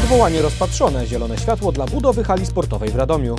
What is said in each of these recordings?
Odwołanie rozpatrzone. Zielone światło dla budowy hali sportowej w Radomiu.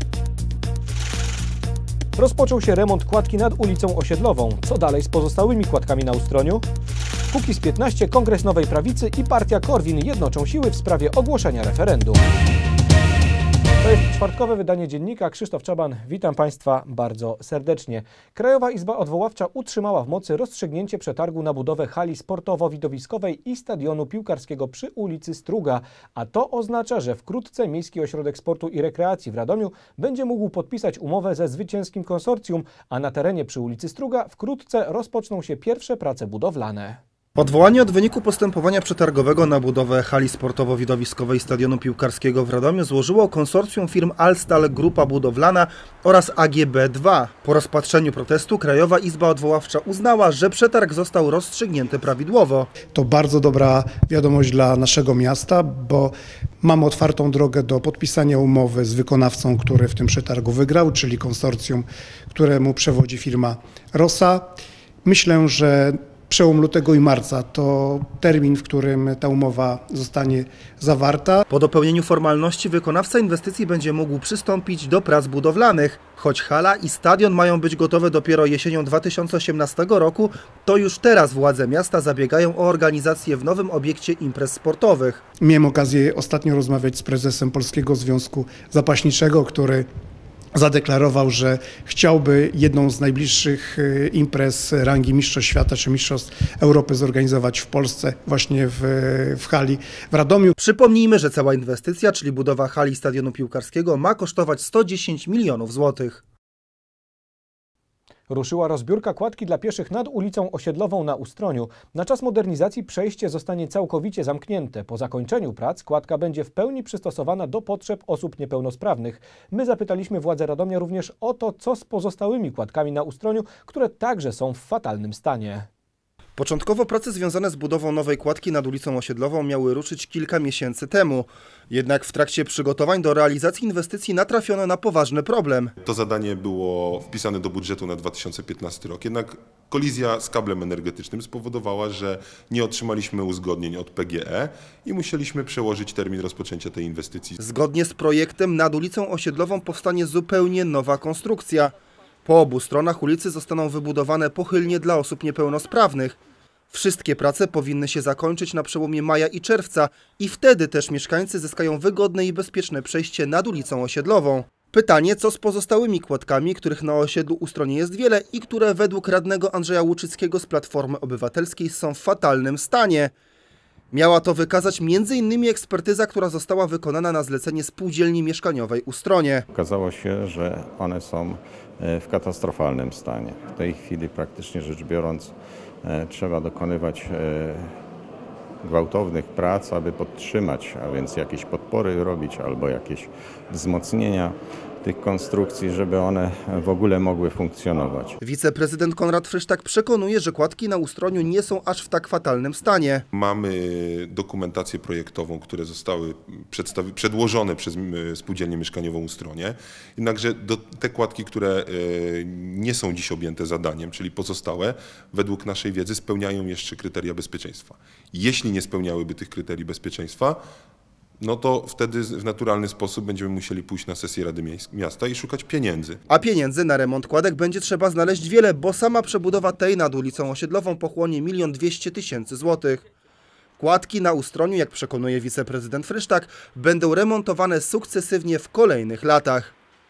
Rozpoczął się remont kładki nad ulicą Osiedlową. Co dalej z pozostałymi kładkami na Ustroniu? Kukiz 15, Kongres Nowej Prawicy i Partia Korwin jednoczą siły w sprawie ogłoszenia referendum. To jest czwartkowe wydanie Dziennika. Krzysztof Czaban, witam Państwa bardzo serdecznie. Krajowa Izba Odwoławcza utrzymała w mocy rozstrzygnięcie przetargu na budowę hali sportowo-widowiskowej i stadionu piłkarskiego przy ulicy Struga. A to oznacza, że wkrótce Miejski Ośrodek Sportu i Rekreacji w Radomiu będzie mógł podpisać umowę ze zwycięskim konsorcjum, a na terenie przy ulicy Struga wkrótce rozpoczną się pierwsze prace budowlane. Odwołanie od wyniku postępowania przetargowego na budowę hali sportowo-widowiskowej stadionu piłkarskiego w Radomiu złożyło konsorcjum firm Alstal Grupa Budowlana oraz AGB2. Po rozpatrzeniu protestu Krajowa Izba Odwoławcza uznała, że przetarg został rozstrzygnięty prawidłowo. To bardzo dobra wiadomość dla naszego miasta, bo mamy otwartą drogę do podpisania umowy z wykonawcą, który w tym przetargu wygrał, czyli konsorcjum, któremu przewodzi firma Rosa. Myślę, że przełom lutego i marca to termin, w którym ta umowa zostanie zawarta. Po dopełnieniu formalności wykonawca inwestycji będzie mógł przystąpić do prac budowlanych. Choć hala i stadion mają być gotowe dopiero jesienią 2018 roku, to już teraz władze miasta zabiegają o organizację w nowym obiekcie imprez sportowych. Miałem okazję ostatnio rozmawiać z prezesem Polskiego Związku Zapaśniczego, który zadeklarował, że chciałby jedną z najbliższych imprez rangi Mistrzostw Świata czy Mistrzostw Europy zorganizować w Polsce, właśnie w hali w Radomiu. Przypomnijmy, że cała inwestycja, czyli budowa hali stadionu piłkarskiego, ma kosztować 110 milionów złotych. Ruszyła rozbiórka kładki dla pieszych nad ulicą Osiedlową na Ustroniu. Na czas modernizacji przejście zostanie całkowicie zamknięte. Po zakończeniu prac kładka będzie w pełni przystosowana do potrzeb osób niepełnosprawnych. My zapytaliśmy władze Radomia również o to, co z pozostałymi kładkami na Ustroniu, które także są w fatalnym stanie. Początkowo prace związane z budową nowej kładki nad ulicą Osiedlową miały ruszyć kilka miesięcy temu. Jednak w trakcie przygotowań do realizacji inwestycji natrafiono na poważny problem. To zadanie było wpisane do budżetu na 2015 rok, jednak kolizja z kablem energetycznym spowodowała, że nie otrzymaliśmy uzgodnień od PGE i musieliśmy przełożyć termin rozpoczęcia tej inwestycji. Zgodnie z projektem nad ulicą Osiedlową powstanie zupełnie nowa konstrukcja. Po obu stronach ulicy zostaną wybudowane pochylnie dla osób niepełnosprawnych. Wszystkie prace powinny się zakończyć na przełomie maja i czerwca i wtedy też mieszkańcy zyskają wygodne i bezpieczne przejście nad ulicą Osiedlową. Pytanie, co z pozostałymi kładkami, których na osiedlu Ustronie jest wiele i które według radnego Andrzeja Łuczyckiego z Platformy Obywatelskiej są w fatalnym stanie. Miała to wykazać m.in. ekspertyza, która została wykonana na zlecenie Spółdzielni Mieszkaniowej Ustronie. Okazało się, że one są w katastrofalnym stanie. W tej chwili praktycznie rzecz biorąc trzeba dokonywać gwałtownych prac, aby podtrzymać, a więc jakieś podpory robić albo jakieś wzmocnienia tych konstrukcji, żeby one w ogóle mogły funkcjonować. Wiceprezydent Konrad Frysztak przekonuje, że kładki na Ustroniu nie są aż w tak fatalnym stanie. Mamy dokumentację projektową, które zostały przedłożone przez Spółdzielnię Mieszkaniową Ustronie, jednakże te kładki, które nie są dziś objęte zadaniem, czyli pozostałe, według naszej wiedzy spełniają jeszcze kryteria bezpieczeństwa. Jeśli nie spełniałyby tych kryterii bezpieczeństwa, no to wtedy w naturalny sposób będziemy musieli pójść na sesję Rady Miasta i szukać pieniędzy. A pieniędzy na remont kładek będzie trzeba znaleźć wiele, bo sama przebudowa tej nad ulicą Osiedlową pochłonie 1 200 000 złotych. Kładki na Ustroniu, jak przekonuje wiceprezydent Frysztak, będą remontowane sukcesywnie w kolejnych latach.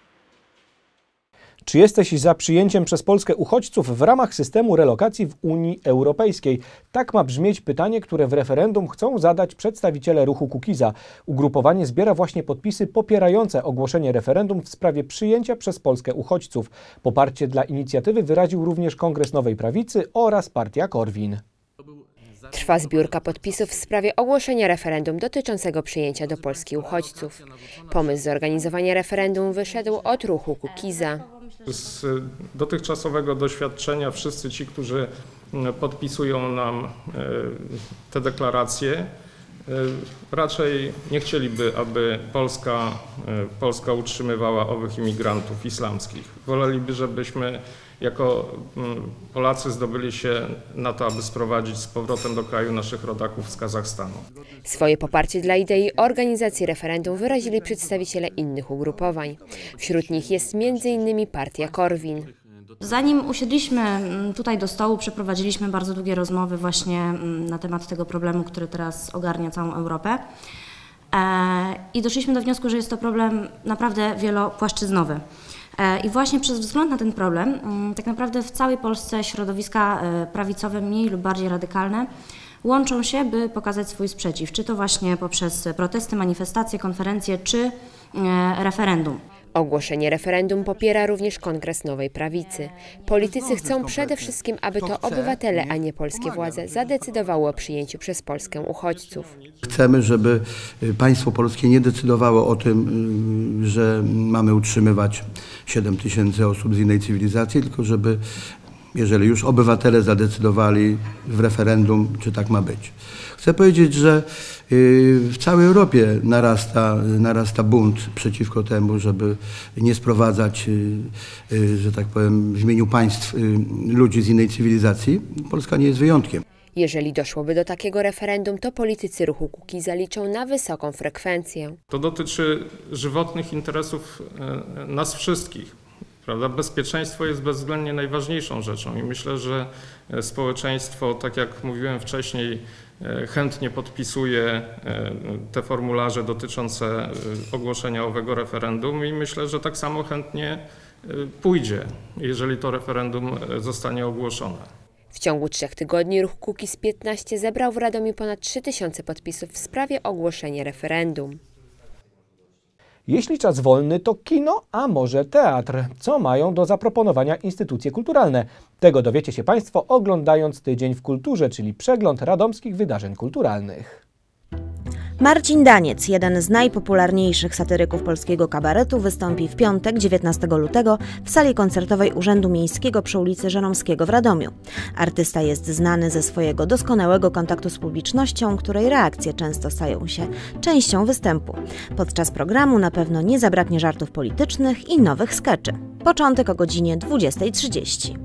Czy jesteś za przyjęciem przez Polskę uchodźców w ramach systemu relokacji w Unii Europejskiej? Tak ma brzmieć pytanie, które w referendum chcą zadać przedstawiciele ruchu Kukiza. Ugrupowanie zbiera właśnie podpisy popierające ogłoszenie referendum w sprawie przyjęcia przez Polskę uchodźców. Poparcie dla inicjatywy wyraził również Kongres Nowej Prawicy oraz Partia Korwin. Trwa zbiórka podpisów w sprawie ogłoszenia referendum dotyczącego przyjęcia do Polski uchodźców. Pomysł zorganizowania referendum wyszedł od ruchu Kukiza. Z dotychczasowego doświadczenia wszyscy ci, którzy podpisują nam te deklaracje, raczej nie chcieliby, aby Polska utrzymywała owych imigrantów islamskich. Woleliby, żebyśmy jako Polacy zdobyli się na to, aby sprowadzić z powrotem do kraju naszych rodaków z Kazachstanu. Swoje poparcie dla idei organizacji referendum wyrazili przedstawiciele innych ugrupowań. Wśród nich jest m.in. partia Korwin. Zanim usiedliśmy tutaj do stołu, przeprowadziliśmy bardzo długie rozmowy właśnie na temat tego problemu, który teraz ogarnia całą Europę. I doszliśmy do wniosku, że jest to problem naprawdę wielopłaszczyznowy. I właśnie przez wzgląd na ten problem, tak naprawdę w całej Polsce środowiska prawicowe, mniej lub bardziej radykalne, łączą się, by pokazać swój sprzeciw, czy to właśnie poprzez protesty, manifestacje, konferencje, czy referendum. Ogłoszenie referendum popiera również Kongres Nowej Prawicy. Politycy chcą przede wszystkim, aby to obywatele, a nie polskie władze zadecydowały o przyjęciu przez Polskę uchodźców. Chcemy, żeby państwo polskie nie decydowało o tym, że mamy utrzymywać 7 000 osób z innej cywilizacji, tylko żeby, jeżeli już obywatele zadecydowali w referendum, czy tak ma być. Chcę powiedzieć, że w całej Europie narasta bunt przeciwko temu, żeby nie sprowadzać, że tak powiem, w imieniu państw ludzi z innej cywilizacji. Polska nie jest wyjątkiem. Jeżeli doszłoby do takiego referendum, to politycy ruchu Kukiza liczą na wysoką frekwencję. To dotyczy żywotnych interesów nas wszystkich. Prawda? Bezpieczeństwo jest bezwzględnie najważniejszą rzeczą i myślę, że społeczeństwo, tak jak mówiłem wcześniej, chętnie podpisuje te formularze dotyczące ogłoszenia owego referendum i myślę, że tak samo chętnie pójdzie, jeżeli to referendum zostanie ogłoszone. W ciągu 3 tygodni ruch Kukiz 15 zebrał w Radomiu ponad 3000 podpisów w sprawie ogłoszenia referendum. Jeśli czas wolny, to kino, a może teatr. Co mają do zaproponowania instytucje kulturalne? Tego dowiecie się Państwo oglądając Tydzień w Kulturze, czyli przegląd radomskich wydarzeń kulturalnych. Marcin Daniec, jeden z najpopularniejszych satyryków polskiego kabaretu, wystąpi w piątek, 19 lutego w sali koncertowej Urzędu Miejskiego przy ulicy Żeromskiego w Radomiu. Artysta jest znany ze swojego doskonałego kontaktu z publicznością, której reakcje często stają się częścią występu. Podczas programu na pewno nie zabraknie żartów politycznych i nowych skeczy. Początek o godzinie 20:30.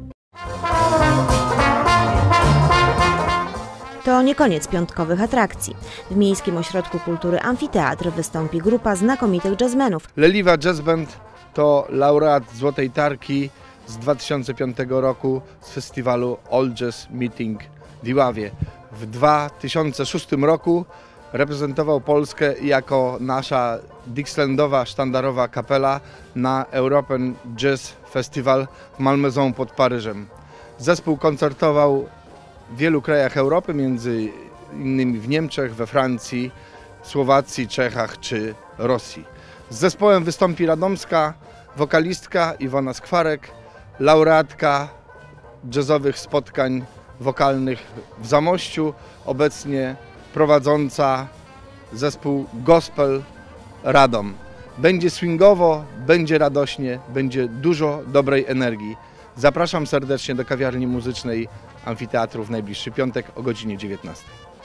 To nie koniec piątkowych atrakcji. W Miejskim Ośrodku Kultury Amfiteatr wystąpi grupa znakomitych jazzmenów. Leliwa Jazz Band to laureat Złotej Tarki z 2005 roku z festiwalu All Jazz Meeting w Iławie. W 2006 roku reprezentował Polskę jako nasza Dixielandowa sztandarowa kapela na European Jazz Festival w Malmaison pod Paryżem. Zespół koncertował w wielu krajach Europy, między innymi w Niemczech, we Francji, Słowacji, Czechach czy Rosji. Z zespołem wystąpi radomska wokalistka Iwona Skwarek, laureatka jazzowych spotkań wokalnych w Zamościu, obecnie prowadząca zespół Gospel Radom. Będzie swingowo, będzie radośnie, będzie dużo dobrej energii. Zapraszam serdecznie do kawiarni muzycznej Amfiteatru w najbliższy piątek o godzinie 19.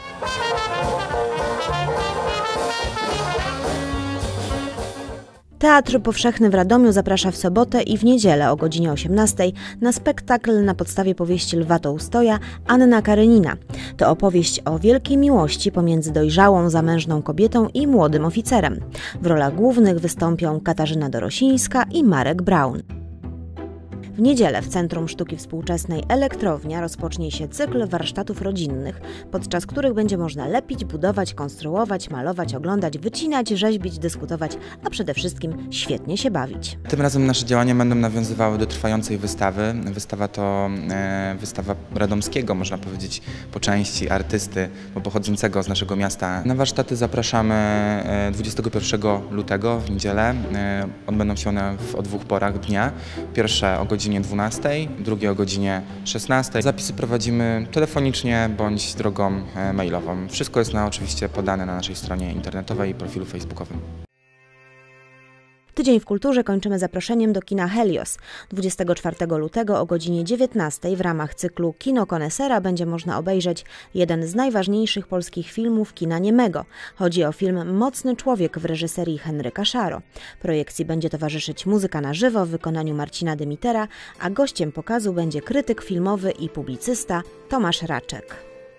Teatr Powszechny w Radomiu zaprasza w sobotę i w niedzielę o godzinie 18 na spektakl na podstawie powieści Lwa Tołstoja Anna Karenina. To opowieść o wielkiej miłości pomiędzy dojrzałą, zamężną kobietą i młodym oficerem. W rolach głównych wystąpią Katarzyna Dorosińska i Marek Braun. W niedzielę w Centrum Sztuki Współczesnej Elektrownia rozpocznie się cykl warsztatów rodzinnych, podczas których będzie można lepić, budować, konstruować, malować, oglądać, wycinać, rzeźbić, dyskutować, a przede wszystkim świetnie się bawić. Tym razem nasze działania będą nawiązywały do trwającej wystawy. Wystawa to wystawa radomskiego, można powiedzieć, po części artysty pochodzącego z naszego miasta. Na warsztaty zapraszamy 21 lutego w niedzielę. Odbędą się one o 2 porach dnia. Pierwsze o godzinie 12, drugie o godzinie 16. Zapisy prowadzimy telefonicznie bądź drogą mailową. Wszystko jest oczywiście podane na naszej stronie internetowej i profilu facebookowym. Tydzień w kulturze kończymy zaproszeniem do kina Helios. 24 lutego o godzinie 19 w ramach cyklu Kino Konesera będzie można obejrzeć jeden z najważniejszych polskich filmów kina niemego. Chodzi o film Mocny człowiek w reżyserii Henryka Szaro. Projekcji będzie towarzyszyć muzyka na żywo w wykonaniu Marcina Dymitera, a gościem pokazu będzie krytyk filmowy i publicysta Tomasz Raczek.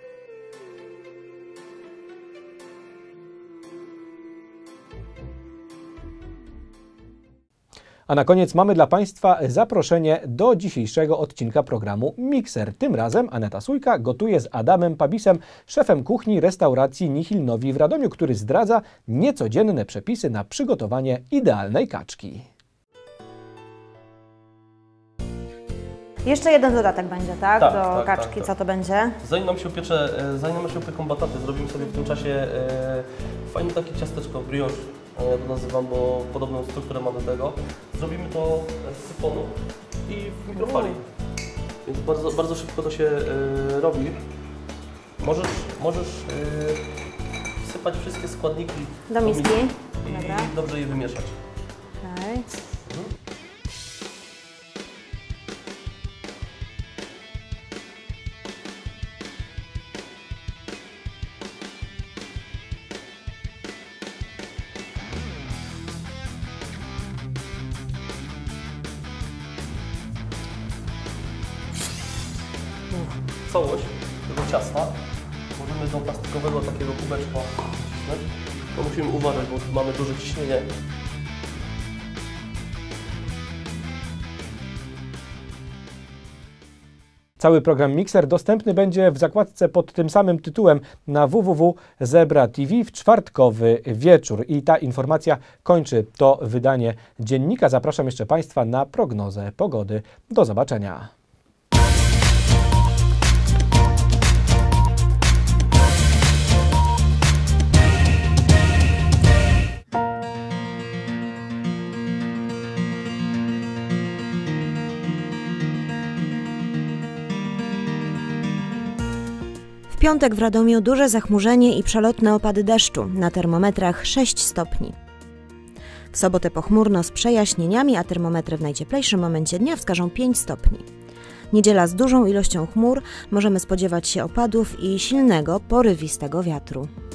A na koniec mamy dla Państwa zaproszenie do dzisiejszego odcinka programu Mikser. Tym razem Aneta Sójka gotuje z Adamem Pabisem, szefem kuchni restauracji Nihil Nowi w Radomiu, który zdradza niecodzienne przepisy na przygotowanie idealnej kaczki. Jeszcze jeden dodatek będzie, tak? Tak, do tak, kaczki. tak. Co to będzie? Zanim nam się upieką bataty, zrobimy sobie w tym czasie fajne takie ciasteczko brioche. Ja to nazywam, bo podobną strukturę ma do tego. Zrobimy to z syfonu i w mikrofali. Więc bardzo, bardzo szybko to się robi. Możesz wsypać wszystkie składniki do miski i dobra. Dobrze je wymieszać. Okay. Całość tego ciasta możemy do plastikowego takiego kubeczka wcisnąć. To musimy uważać, bo tu mamy duże ciśnienie. Cały program Mikser dostępny będzie w zakładce pod tym samym tytułem na www.zebra TV w czwartkowy wieczór. I ta informacja kończy to wydanie dziennika. Zapraszam jeszcze Państwa na prognozę pogody. Do zobaczenia. W piątek w Radomiu duże zachmurzenie i przelotne opady deszczu, na termometrach 6 stopni. W sobotę pochmurno z przejaśnieniami, a termometry w najcieplejszym momencie dnia wskażą 5 stopni. Niedziela z dużą ilością chmur, możemy spodziewać się opadów i silnego, porywistego wiatru.